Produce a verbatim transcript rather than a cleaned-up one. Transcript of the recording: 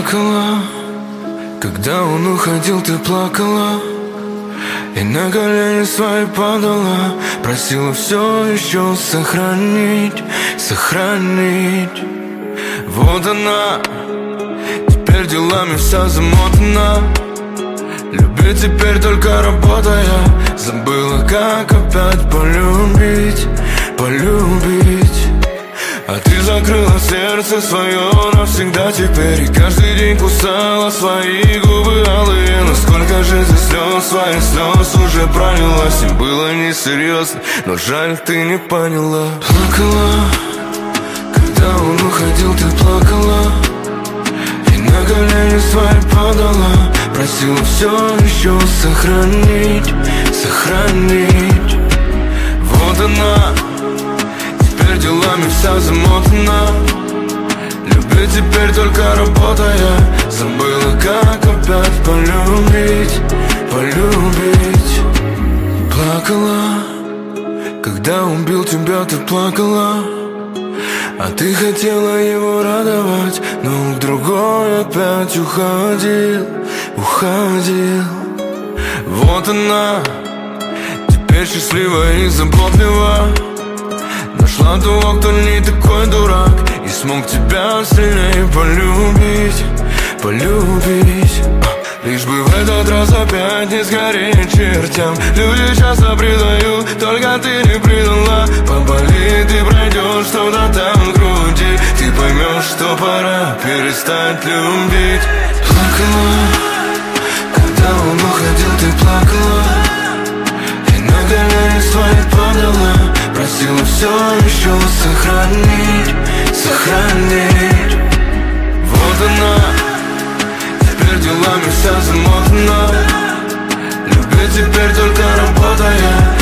Плакала, когда он уходил, ты плакала, и на колени свои падала, просила все еще сохранить, сохранить. Вот она, теперь делами вся замотана, любит теперь только работая, забыла, как опять полюбить, полюбить. А ты закрыла сердце свое навсегда теперь, и каждый день кусала свои губы алые. Но сколько же ты слез, своих слез уже пролилась, и было несерьезно, но жаль, ты не поняла. Плакала, когда он уходил, ты плакала, и на колени свои падала, просила все еще сохранить, сохранить. Вот она, теперь делами вся замотана, любит теперь только работая, забыла, как опять полюбить, полюбить. Плакала, когда он бил тебя, ты плакала, а ты хотела его радовать, но к другой опять уходил, уходил. Вот она, теперь счастлива и заботлива, нашла того, кто не такой дурак, и смог тебя сильнее полюбить, полюбить. Лишь бы в этот раз опять не сгореть чертям. Люди часто предают, только ты не предала. Поболит и пройдет что-то там в груди, ты поймешь, что пора перестать любить. Плакала, когда он уходил, ты плакала, и на колени свои падала, просила все еще сохранить, сохранить. Вот она, теперь делами вся замотана, любит теперь только работая,